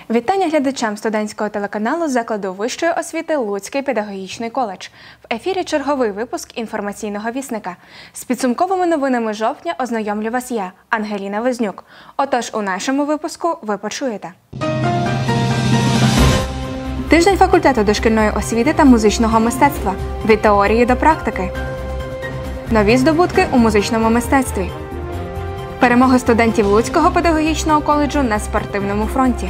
Вітання глядачам студентського телеканалу закладу вищої освіти Луцький педагогічний коледж. В ефірі черговий випуск інформаційного вісника. З підсумковими новинами жовтня ознайомлю вас я, Ангеліна Вознюк. Отож, у нашому випуску ви почуєте. Тиждень факультету дошкільної освіти та музичного мистецтва. Від теорії до практики. Нові здобутки у музичному мистецтві. Перемоги студентів Луцького педагогічного коледжу на спортивному фронті.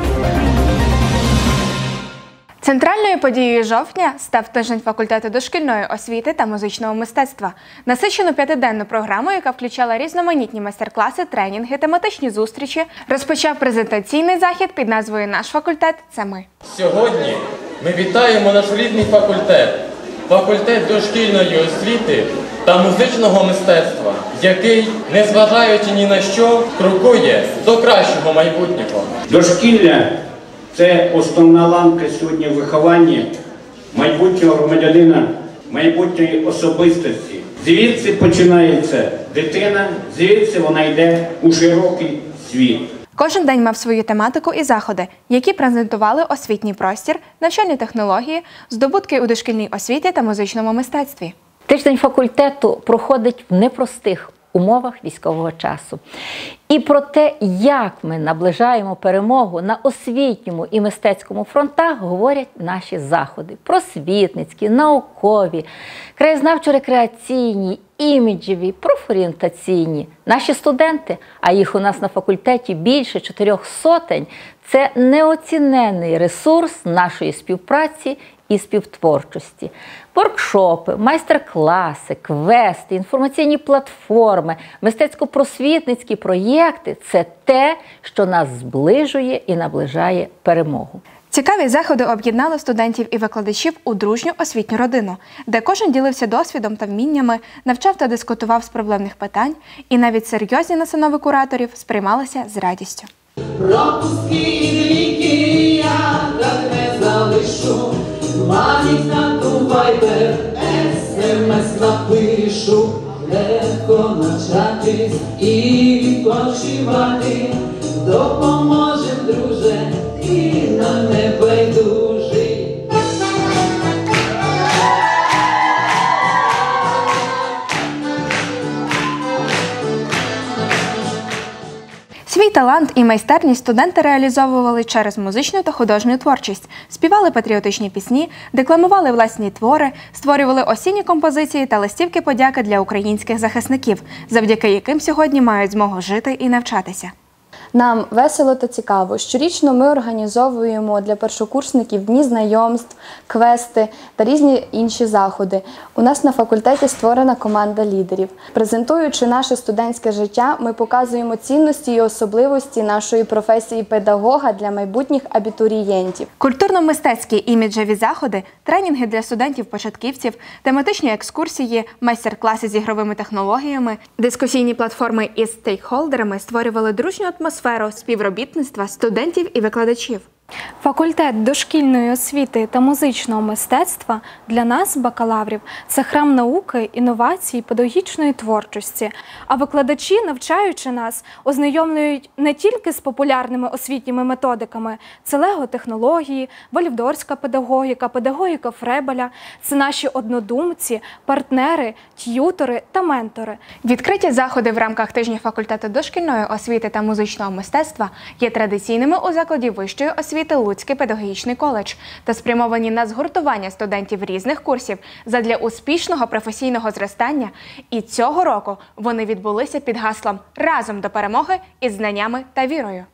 Центральною подією жовтня став тиждень факультету дошкільної освіти та музичного мистецтва. Насичену п'ятиденну програму, яка включала різноманітні майстер-класи, тренінги, тематичні зустрічі, розпочав презентаційний захід під назвою «Наш факультет – це ми». Сьогодні ми вітаємо наш рідний факультет, факультет дошкільної освіти та музичного мистецтва, який, незважаючи ні на що, крокує до кращого майбутнього. Дошкілля – це основна ланка сьогодні в вихованні майбутнього громадянина, майбутньої особистості. Звідси починається дитина, звідси вона йде у широкий світ. Кожен день мав свою тематику і заходи, які презентували освітній простір, навчальні технології, здобутки у дошкільній освіті та музичному мистецтві. Тиждень факультету проходить в непростих умовах військового часу. І про те, як ми наближаємо перемогу на освітньому і мистецькому фронтах, говорять наші заходи. Просвітницькі, наукові, краєзнавчо-рекреаційні, іміджеві, профорієнтаційні. Наші студенти, а їх у нас на факультеті більше 400, це неоціненний ресурс нашої співпраці і співтворчості. Воркшопи, майстер-класи, квести, інформаційні платформи, мистецько-просвітницькі проєкти – це те, що нас зближує і наближає перемогу. Цікаві заходи об'єднали студентів і викладачів у дружню освітню родину, де кожен ділився досвідом та вміннями, навчав та дискутував з проблемних питань, і навіть серйозні настанови кураторів сприймалися з радістю. Пропуски і ліки я так не залишу, звоніть на ту вайбер, смс напишу, легко навчатись і відпочивати, допоможем, друже, і нам не байдужий. Свій талант і майстерність студенти реалізовували через музичну та художню творчість, співали патріотичні пісні, декламували власні твори, створювали осінні композиції та листівки подяки для українських захисників, завдяки яким сьогодні мають змогу жити і навчатися. Нам весело та цікаво. Щорічно ми організовуємо для першокурсників дні знайомств, квести та різні інші заходи. У нас на факультеті створена команда лідерів. Презентуючи наше студентське життя, ми показуємо цінності і особливості нашої професії педагога для майбутніх абітурієнтів. Культурно-мистецькі іміджеві заходи, тренінги для студентів-початківців, тематичні екскурсії, майстер-класи з ігровими технологіями, дискусійні платформи із стейкхолдерами створювали дружню атмосферу співробітництва студентів і викладачів. Факультет дошкільної освіти та музичного мистецтва для нас, бакалаврів, це храм науки, інновацій, педагогічної творчості. А викладачі, навчаючи нас, ознайомлюють не тільки з популярними освітніми методиками – це лего-технології, вальвдорська педагогіка, педагогіка Фребеля – це наші однодумці, партнери, т'ютори та ментори. Відкриті заходи в рамках тижня факультету дошкільної освіти та музичного мистецтва є традиційними у закладі вищої освіти Луцький педагогічний коледж та спрямовані на згуртування студентів різних курсів задля успішного професійного зростання. І цього року вони відбулися під гаслом «Разом до перемоги із знаннями та вірою».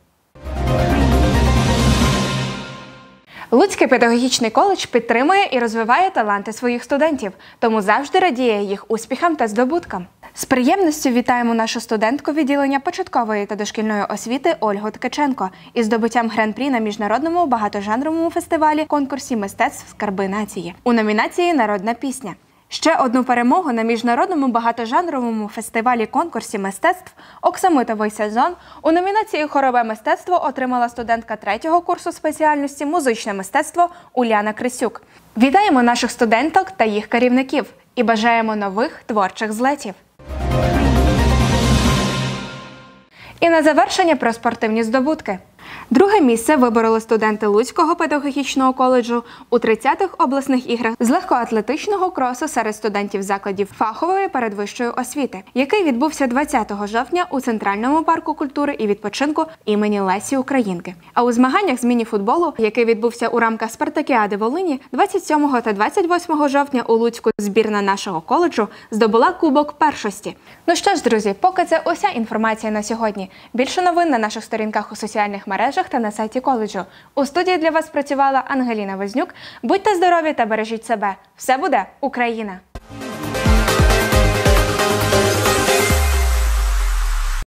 Луцький педагогічний коледж підтримує і розвиває таланти своїх студентів, тому завжди радіє їх успіхам та здобуткам. З приємністю вітаємо нашу студентку відділення початкової та дошкільної освіти Ольгу Ткаченко із здобуттям гран-прі на міжнародному багатожанровому фестивалі конкурсі мистецтв «Скарби нації» у номінації «Народна пісня». Ще одну перемогу на міжнародному багатожанровому фестивалі конкурсі мистецтв «Оксамитовий сезон» у номінації «Хорове мистецтво» отримала студентка 3-го курсу спеціальності «Музичне мистецтво» Уляна Крисюк. Вітаємо наших студенток та їх керівників і бажаємо нових творчих злетів. І на завершення про спортивні здобутки. Друге місце вибороли студенти Луцького педагогічного коледжу у 30-х обласних іграх з легкоатлетичного кросу серед студентів закладів фахової передвищої освіти, який відбувся 20 жовтня у Центральному парку культури і відпочинку імені Лесі Українки. А у змаганнях з міні-футболу, який відбувся у рамках Спартакіади Волині, 27 та 28 жовтня у Луцьку збірна нашого коледжу здобула кубок першості. Ну що ж, друзі, поки це уся інформація на сьогодні. Більше новин на наших сторінках у соціальних мережах та на сайті коледжу. У студії для вас працювала Ангеліна Вознюк. Будьте здорові та бережіть себе. Все буде Україна!